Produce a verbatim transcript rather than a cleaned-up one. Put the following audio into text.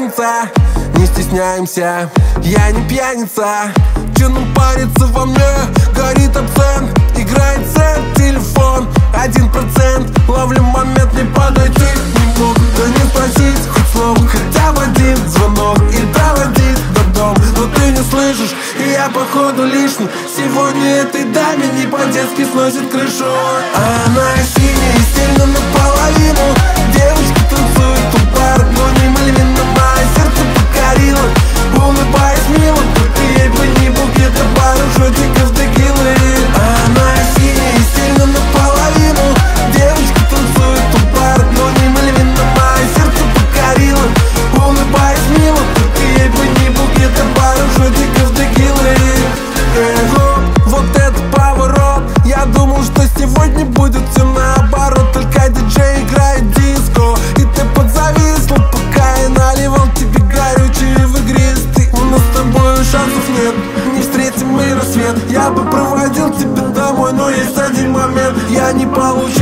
пьяница, не стесняемся, я не пьяница. Че нам париться во мне, горит абсент, играет сет, телефон, один процент. Ловлю момент, не подойти не мог, да не спросить хоть слово, хотя бы один звонок и проводить до дома. Но ты не слышишь, и я походу лишний. Сегодня этой даме не по-детски сносит крышу. Она синяя и стильно наполовину. Девочки танцуют у пар, но не мальвина. Мое сердце покорило, улыбаясь мило. Только ей бы не букет, а пару шотиков текилы. Она синяя и стильно наполовину. Девочки танцуют у пар, но не мальвина. Мое сердце покорило, улыбаясь мило. Только ей бы не букет, а пару шотиков текилы. Эго, вот это поворот. Я думал, что сегодня будет все наоборот. Только диджей играет диско, и ты подзависла, пока я наливал тебе горючее в игристый. У нас с тобой шансов нет, не встретим мы рассвет. Я бы проводил тебя домой, но есть один момент, я не получу